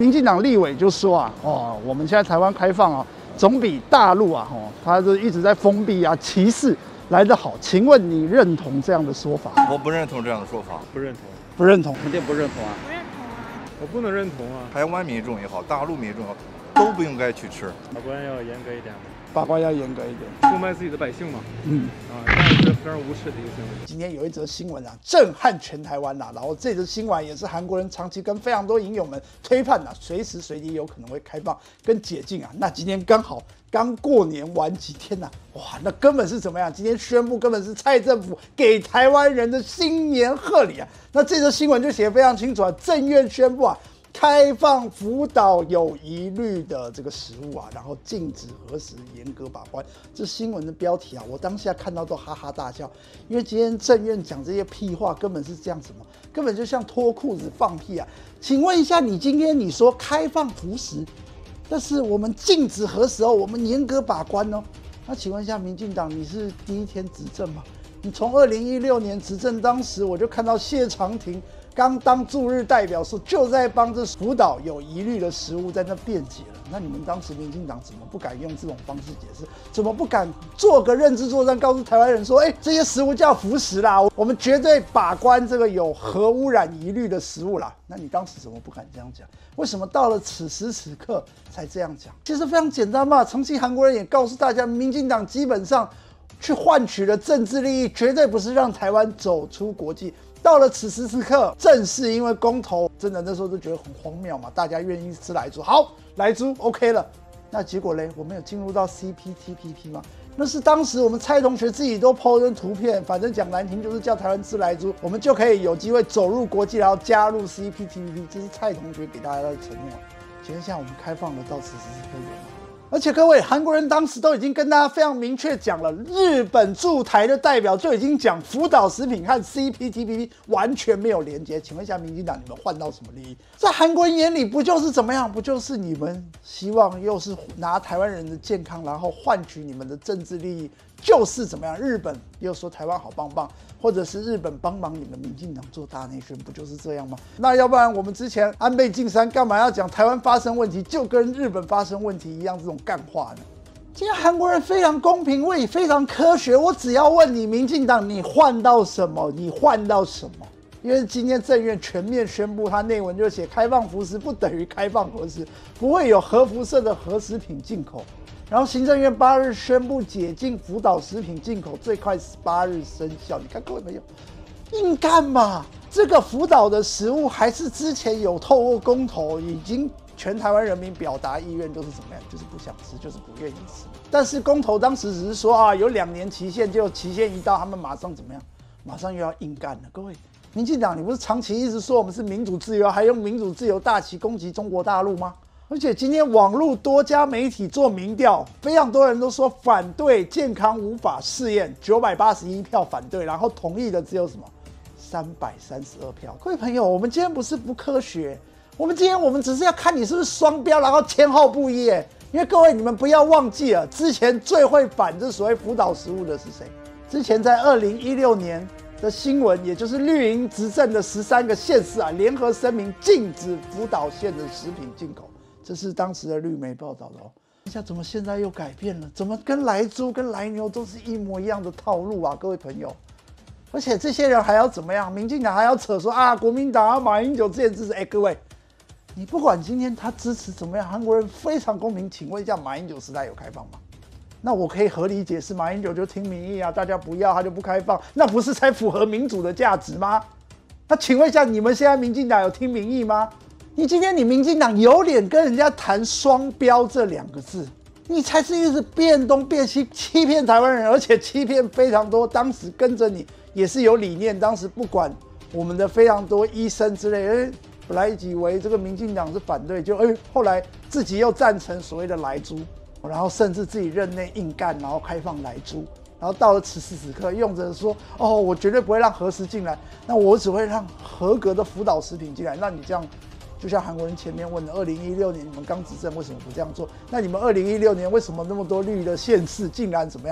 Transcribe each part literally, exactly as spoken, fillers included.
民进党立委就说啊，哦，我们现在台湾开放啊，总比大陆啊，哦，他就一直在封闭啊、歧视来得好。请问你认同这样的说法？ 我不认同这样的说法， 不认同， 不认同， 肯定不认同啊！ 不认同啊！ 我不能认同啊！ 台湾民众也好，大陆民众也好，都不应该去吃。 法官要严格一点嘛， 法官要严格一点， 出卖自己的百姓嘛。 嗯。 啊，这样是非常无耻的一个行为。 今天有一则新闻啊，震撼全台湾呐、啊。然后这则新闻也是韩国人长期跟非常多影友们推判呐、啊，随时随地有可能会开放跟解禁啊。那今天刚好刚过年完几天呐、啊，哇，那根本是怎么样？今天宣布根本是蔡政府给台湾人的新年贺礼啊。那这则新闻就写得非常清楚啊，政院宣布啊。开放福岛有疑虑的这个食物啊，然后禁止核食，严格把关。这新闻的标题啊，我当下看到都哈哈大笑，因为今天政院讲这些屁话，根本是这样什么，根本就像脱裤子放屁啊！请问一下，你今天你说开放福食，但是我们禁止核食哦，我们严格把关哦。那请问一下，民进党你是第一天执政吗？你从二零一六年执政，当时我就看到谢长廷。刚当驻日代表时，就在帮这福岛有疑虑的食物在那辩解了。那你们当时民进党怎么不敢用这种方式解释？怎么不敢做个认知作战，告诉台湾人说，哎、欸，这些食物叫福食啦，我们绝对把关这个有核污染疑虑的食物啦。那你当时怎么不敢这样讲？为什么到了此时此刻才这样讲？其实非常简单嘛，长期韩国人也告诉大家，民进党基本上去换取的政治利益，绝对不是让台湾走出国际。到了此时此刻，正是因为公投，真的那时候就觉得很荒谬嘛，大家愿意吃莱猪，好，莱猪 OK 了。那结果嘞，我们有进入到 C P T P P 吗？那是当时我们蔡同学自己都 po 成图片，反正讲难听就是叫台湾吃莱猪，我们就可以有机会走入国际，然后加入 C P T P P， 这是蔡同学给大家的承诺。请问一下，我们开放了到此时此刻有吗？而且各位，韩国人当时都已经跟大家非常明确讲了，日本驻台的代表就已经讲福岛食品和 C P T P P 完全没有连接。请问一下，民进党你们换到什么利益？在韩国人眼里，不就是怎么样？不就是你们希望又是拿台湾人的健康，然后换取你们的政治利益？就是怎么样？日本又说台湾好棒棒，或者是日本帮忙你们民进党做大内宣，不就是这样吗？那要不然我们之前安倍晋三干嘛要讲台湾发生问题就跟日本发生问题一样这种干话呢？今天韩国人非常公平，我也非常科学，我只要问你民进党你换到什么？你换到什么？因为今天政院全面宣布，他内文就写开放福食不等于开放核食，不会有核辐射的核食品进口。然后行政院八日宣布解禁福岛食品进口，最快十八日生效。你看各位没有？硬干嘛？这个福岛的食物还是之前有透过公投，已经全台湾人民表达意愿，就是怎么样？就是不想吃，就是不愿意吃。但是公投当时只是说啊，有两年期限，结果期限一到，他们马上怎么样？马上又要硬干了。各位，民进党，你不是长期一直说我们是民主自由，还用民主自由大旗攻击中国大陆吗？而且今天网络多家媒体做民调，非常多人都说反对健康无法试验，九百八十一票反对，然后同意的只有什么三百三十二票。各位朋友，我们今天不是不科学，我们今天我们只是要看你是不是双标，然后前后不一耶。因为各位你们不要忘记了，之前最会反这所谓福岛食物的是谁？之前在二零一六年的新闻，也就是绿营执政的十三个县市啊，联合声明禁止福岛县的食品进口。这是当时的绿媒报道的哦。一下怎么现在又改变了？怎么跟莱猪跟莱牛都是一模一样的套路啊，各位朋友！而且这些人还要怎么样？民进党还要扯说啊，国民党啊，马英九之前支持。哎，各位，你不管今天他支持怎么样，韩国人非常公平。请问一下，马英九时代有开放吗？那我可以合理解释，马英九就听民意啊，大家不要他就不开放，那不是才符合民主的价值吗？那请问一下，你们现在民进党有听民意吗？你今天你民进党有脸跟人家谈双标这两个字，你才是一直变东变西欺骗台湾人，而且欺骗非常多当时跟着你也是有理念，当时不管我们的非常多医生之类，哎，本来以为这个民进党是反对，就哎后来自己又赞成所谓的莱猪，然后甚至自己任内硬干，然后开放莱猪。然后到了此时此刻，用着说哦，我绝对不会让核食进来，那我只会让合格的福岛食品进来。那你这样，就像韩国人前面问的，二零一六年你们刚执政为什么不这样做？那你们二零一六年为什么那么多绿的县市竟然怎么样？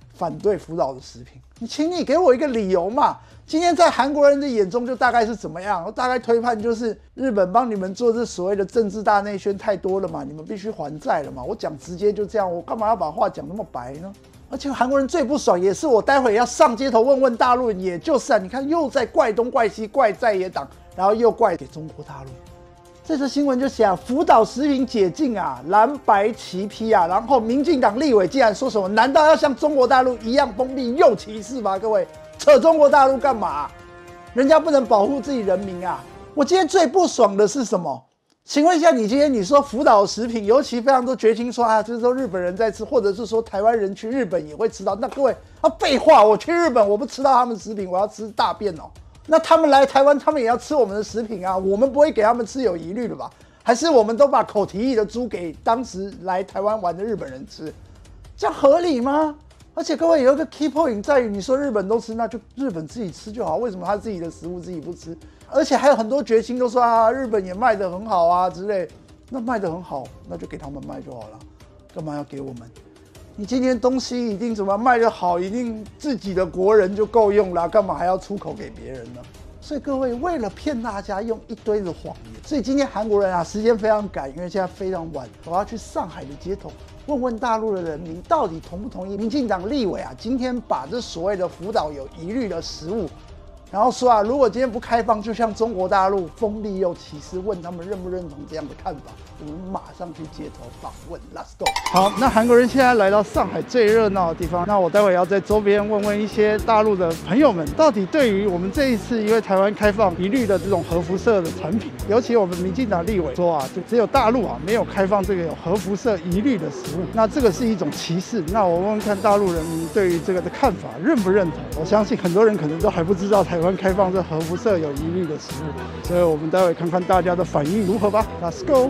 反对福岛的食品？你请你给我一个理由嘛。今天在韩国人的眼中就大概是怎么样？我大概推判就是日本帮你们做这所谓的政治大内宣太多了嘛，你们必须还债了嘛。我讲直接就这样，我干嘛要把话讲那么白呢？而且韩国人最不爽，也是我待会要上街头问问大陆人，也就是啊，你看又在怪东怪西，怪在野党，然后又怪给中国大陆。这则新闻就写啊，福岛食品解禁啊，蓝白齐批啊，然后民进党立委竟然说什么？难道要像中国大陆一样封闭又歧视吗？各位，扯中国大陆干嘛？人家不能保护自己人民啊！我今天最不爽的是什么？请问一下，你今天你说福岛食品，尤其非常多绝情说啊，就是说日本人在吃，或者是说台湾人去日本也会吃到。那各位啊，废话，我去日本我不吃到他们食品，我要吃大便哦。那他们来台湾，他们也要吃我们的食品啊，我们不会给他们吃有疑虑的吧？还是我们都把口蹄疫的猪给当时来台湾玩的日本人吃，这样合理吗？而且各位有一个 key point 在于，你说日本都吃，那就日本自己吃就好，为什么他自己的食物自己不吃？而且还有很多绝情都说啊，日本也卖得很好啊之类，那卖得很好，那就给他们卖就好了，干嘛要给我们？你今天东西一定怎么卖得好，一定自己的国人就够用了，干嘛还要出口给别人呢？所以各位为了骗大家用一堆的谎言，所以今天韩国人啊时间非常赶，因为现在非常晚，我要去上海的街头问问大陆的人民到底同不同意民进党立委啊今天把这所谓的福岛有疑虑的食物，然后说啊如果今天不开放，就像中国大陆锋利又歧视，问他们认不认同这样的看法。我们马上去街头访问 ，Let's go。好，那韩国人现在来到上海最热闹的地方，那我待会要在周边问问一些大陆的朋友们，到底对于我们这一次因为台湾开放一律的这种核辐射的产品，尤其我们民进党立委说啊，就只有大陆啊没有开放这个有核辐射疑虑的食物，那这个是一种歧视。那我问问看大陆人民对于这个的看法，认不认同？我相信很多人可能都还不知道台湾开放这核辐射有疑虑的食物，所以我们待会看看大家的反应如何吧。Let's go。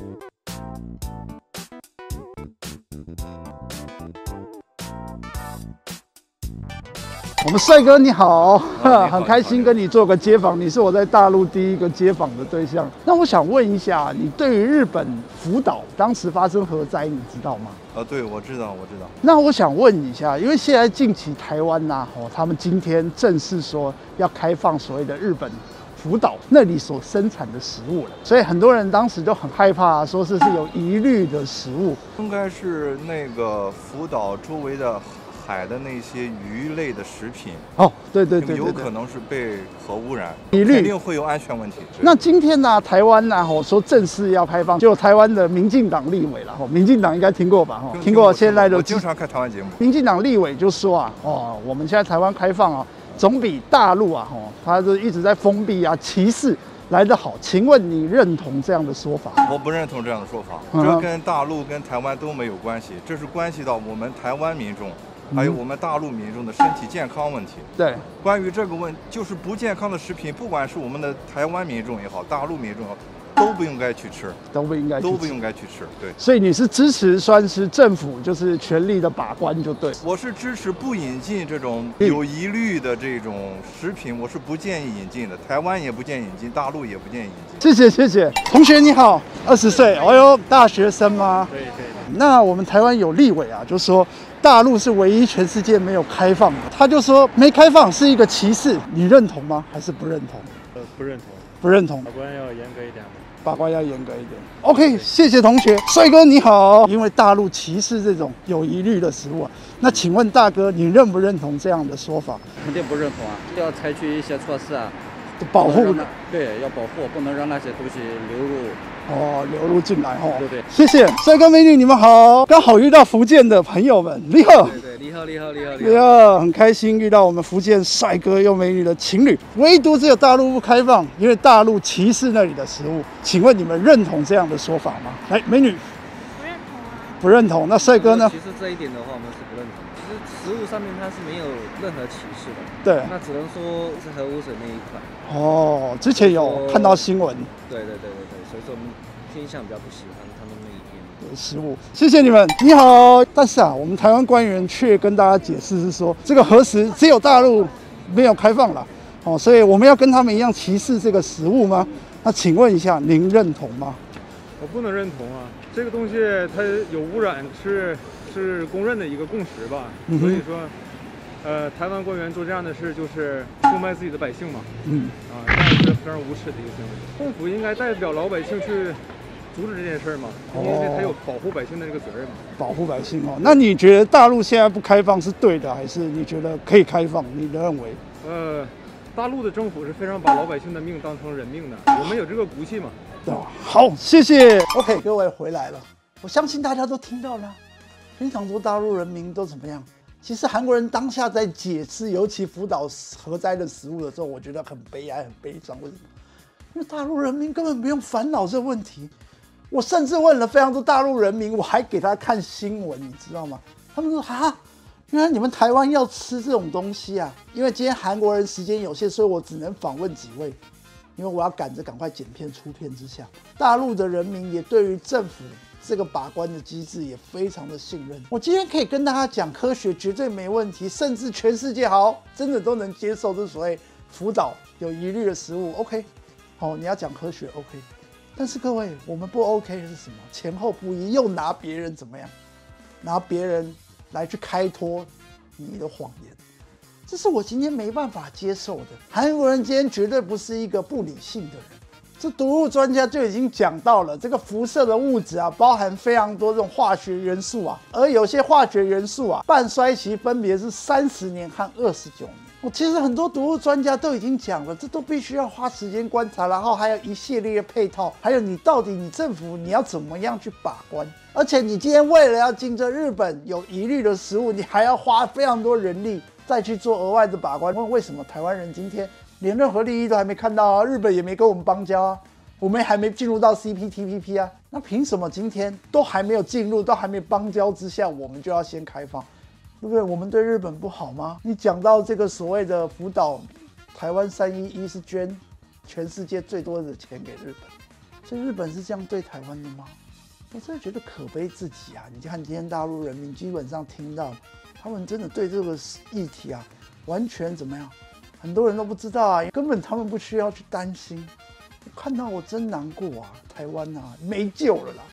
我们帅哥你好，很开心跟你做个街访，你是我在大陆第一个街访的对象。那我想问一下，你对于日本福岛当时发生核灾，你知道吗？ 啊，对，我知道，我知道。 那我想问一下，因为现在近期台湾呐、啊，哦，他们今天正式说要开放所谓的日本福岛那里所生产的食物了，所以很多人当时就很害怕，说是是有疑虑的食物， 应该是那个福岛周围的海的那些鱼类的食品哦，对对 对, 对, 对， 有可能是被核污染， 疑虑肯定会有安全问题。 那今天呢、啊，台湾呢、啊，我说正式要开放，就台湾的民进党立委了，民进党应该听过吧？哈，听过。现在的我经常看台湾节目， 民进党立委就说啊，哦，我们现在台湾开放啊，总比大陆啊，哦，他是一直在封闭啊、歧视来得好。请问你认同这样的说法？ 我不认同这样的说法， 嗯、 这跟大陆跟台湾都没有关系，这是关系到我们台湾民众。还有我们大陆民众的身体健康问题。 对， 关于这个问，就是不健康的食品，不管是我们的台湾民众也好，大陆民众也好，都不应该去吃， 都不应该， 都不应该去吃。对， 所以你是支持算是政府就是全力的把关就对。 我是支持不引进这种有疑虑的这种食品，我是不建议引进的。台湾也不建议引进，大陆也不建议引谢进。 谢谢谢，同学你好，二十岁，哎呦，大学生吗？ 可以可以。 那我们台湾有立委啊，就说大陆是唯一全世界没有开放的，他就说没开放是一个歧视，你认同吗？还是不认同？ 呃，不认同。 不认同。 法官要严格一点。 把关要严格一点。OK， 谢谢同学。帅哥你好，因为大陆歧视这种有疑虑的食物啊，那请问大哥，你认不认同这样的说法？ 肯定不认同啊，要采取一些措施啊， 保护。 对，要保护，不能让那些东西流入。 哦，流入进来哦。 对对， 谢谢帅哥美女，你们好，刚好遇到福建的朋友们，你好。 对对，你好，你好，你好， 你好，很开心遇到我们福建帅哥又美女的情侣，唯独只有大陆不开放，因为大陆歧视那里的食物。请问你们认同这样的说法吗？来，美女。 不认同啊。 不认同，那帅哥呢？ 其实这一点的话，我们是不认同。其实食物上面它是没有任何歧视的。 对。 那只能说是核污水那一块。 哦，之前有看到新闻。 对对对对对，所以说我们偏向比较不喜欢他们那一边的食物。谢谢你们，你好。但是啊，我们台湾官员却跟大家解释是说，这个核食只有大陆没有开放了，哦，所以我们要跟他们一样歧视这个食物吗？那请问一下，您认同吗？ 我不能认同啊，这个东西它有污染是是公认的一个共识吧。 嗯、 所以说，呃，台湾官员做这样的事就是出卖自己的百姓嘛。 嗯， 啊，这样是非常无耻的一个行为。政府应该代表老百姓去阻止这件事嘛，因为他有保护百姓的这个责任嘛。 保护百姓哦，那你觉得大陆现在不开放是对的，还是你觉得可以开放？你认为？ 呃，大陆的政府是非常把老百姓的命当成人命的，我们有这个骨气嘛。 对吧？好，谢谢。OK， 各位回来了，我相信大家都听到了，非常多大陆人民都怎么样？其实韩国人当下在解释，尤其福岛核灾的食物的时候，我觉得很悲哀、很悲伤。为什么？因为大陆人民根本不用烦恼这个问题。我甚至问了非常多大陆人民，我还给他看新闻，你知道吗？他们说哈，原来你们台湾要吃这种东西啊！因为今天韩国人时间有限，所以我只能访问几位，因为我要赶着赶快剪片出片之下，大陆的人民也对于政府这个把关的机制也非常的信任。我今天可以跟大家讲，科学绝对没问题，甚至全世界好真的都能接受这所谓福岛有疑虑的食物。OK， 好，你要讲科学 OK。但是各位，我们不 OK 是什么？前后不一，又拿别人怎么样？拿别人来去开脱你的谎言，这是我今天没办法接受的。韩国人今天绝对不是一个不理性的人。这毒物专家就已经讲到了，这个辐射的物质啊，包含非常多这种化学元素啊，而有些化学元素啊，半衰期分别是三十年和二十九年。我其实很多毒物专家都已经讲了，这都必须要花时间观察，然后还有一系列的配套，还有你到底你政府你要怎么样去把关？而且你今天为了要竞争日本有疑虑的食物，你还要花非常多人力再去做额外的把关。问为什么台湾人今天连任何利益都还没看到啊？日本也没跟我们邦交啊，我们还没进入到 C P T P P 啊，那凭什么今天都还没有进入，都还没邦交之下，我们就要先开放？对不对？我们对日本不好吗？你讲到这个所谓的福岛，台湾三一一是捐全世界最多的钱给日本，所以日本是这样对台湾的吗？我真的觉得可悲至极啊！你看今天大陆人民基本上听到，他们真的对这个议题啊，完全怎么样？很多人都不知道啊，根本他们不需要去担心。看到我真难过啊，台湾啊，没救了啦！